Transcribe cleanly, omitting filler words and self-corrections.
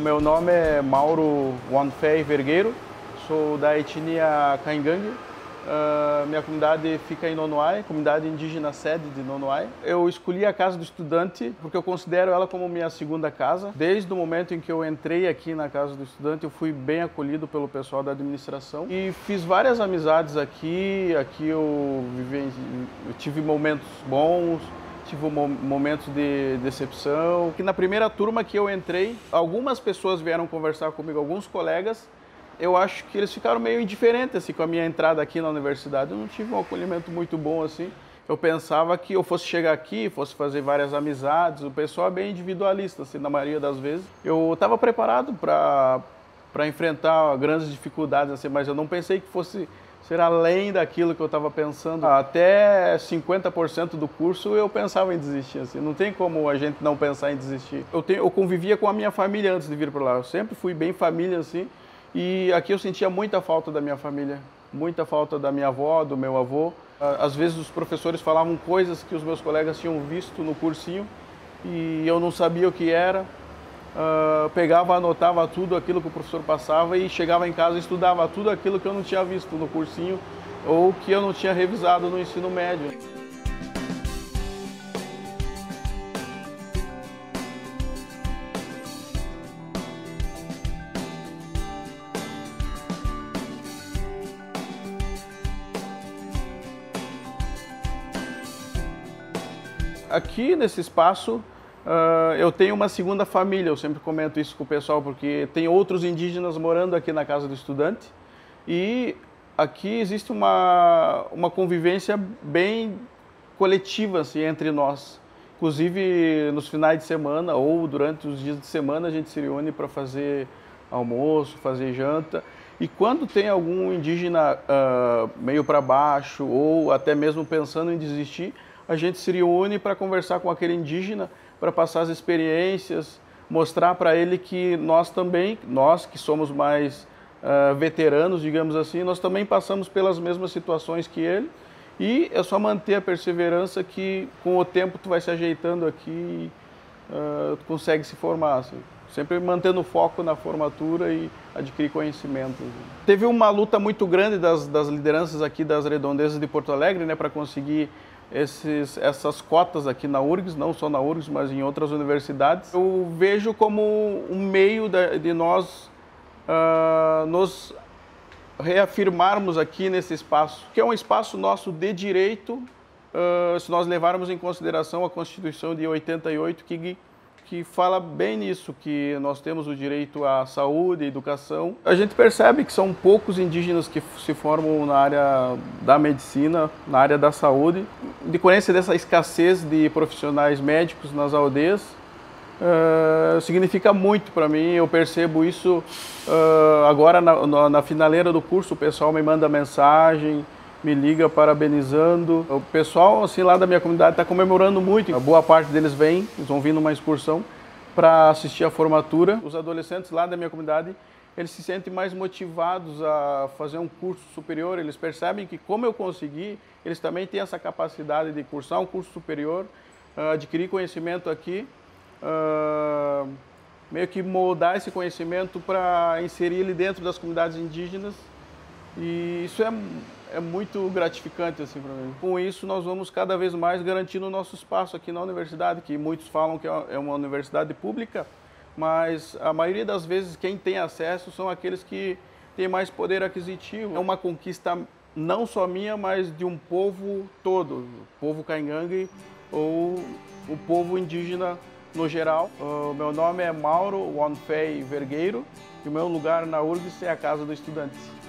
meu nome é Mauro Wanfei Vergueiro, sou da etnia Caingangue. Minha comunidade fica em Nonoai, comunidade indígena sede de Nonoai. Eu escolhi a Casa do Estudante porque eu considero ela como minha segunda casa. Desde o momento em que eu entrei aqui na Casa do Estudante, eu fui bem acolhido pelo pessoal da administração e fiz várias amizades aqui. Aqui eu tive momentos bons, tive momentos de decepção. Que na primeira turma que eu entrei, algumas pessoas vieram conversar comigo, alguns colegas. Eu acho que eles ficaram meio indiferentes assim, com a minha entrada aqui na universidade. Eu não tive um acolhimento muito bom assim. Eu pensava que eu fosse chegar aqui, fosse fazer várias amizades. O pessoal é bem individualista, assim, na maioria das vezes. Eu estava preparado para enfrentar grandes dificuldades, assim, mas eu não pensei que fosse ser além daquilo que eu estava pensando. Até 50% do curso eu pensava em desistir. Assim. Não tem como a gente não pensar em desistir. Eu convivia com a minha família antes de vir para lá. Eu sempre fui bem família, assim. E aqui eu sentia muita falta da minha família, muita falta da minha avó, do meu avô. Às vezes os professores falavam coisas que os meus colegas tinham visto no cursinho e eu não sabia o que era. Pegava, anotava tudo aquilo que o professor passava e chegava em casa e estudava tudo aquilo que eu não tinha visto no cursinho ou que eu não tinha revisado no ensino médio. Aqui nesse espaço eu tenho uma segunda família, eu sempre comento isso com o pessoal, porque tem outros indígenas morando aqui na Casa do Estudante e aqui existe uma convivência bem coletiva assim, entre nós. Inclusive nos finais de semana ou durante os dias de semana a gente se reúne para fazer almoço, fazer janta. E quando tem algum indígena meio para baixo ou até mesmo pensando em desistir, a gente se reúne para conversar com aquele indígena, para passar as experiências, mostrar para ele que nós também, nós que somos mais veteranos, digamos assim, nós também passamos pelas mesmas situações que ele e é só manter a perseverança que com o tempo tu vai se ajeitando aqui e tu consegue se formar. Assim. Sempre mantendo o foco na formatura e adquirir conhecimento. Teve uma luta muito grande das lideranças aqui das redondezas de Porto Alegre, né, para conseguir essas cotas aqui na URGS, não só na URGS, mas em outras universidades. Eu vejo como um meio de nós nos reafirmarmos aqui nesse espaço, que é um espaço nosso de direito, se nós levarmos em consideração a Constituição de 88, que fala bem nisso, que nós temos o direito à saúde, à educação. A gente percebe que são poucos indígenas que se formam na área da medicina, na área da saúde. Em decorrência dessa escassez de profissionais médicos nas aldeias, significa muito para mim. Eu percebo isso agora na finaleira do curso, o pessoal me manda mensagem, me liga parabenizando. O pessoal assim, lá da minha comunidade está comemorando muito. A boa parte deles eles vão vir numa excursão para assistir a formatura. Os adolescentes lá da minha comunidade, eles se sentem mais motivados a fazer um curso superior. Eles percebem que como eu consegui, eles também têm essa capacidade de cursar um curso superior, adquirir conhecimento aqui, meio que moldar esse conhecimento para inserir ele dentro das comunidades indígenas. E isso é muito gratificante assim, para mim. Com isso, nós vamos cada vez mais garantindo o nosso espaço aqui na universidade, que muitos falam que é uma universidade pública, mas a maioria das vezes quem tem acesso são aqueles que têm mais poder aquisitivo. É uma conquista não só minha, mas de um povo todo, o povo Caingangue ou o povo indígena no geral. O meu nome é Mauro Wanfei Vergueiro e o meu lugar na URGS é a Casa do Estudante.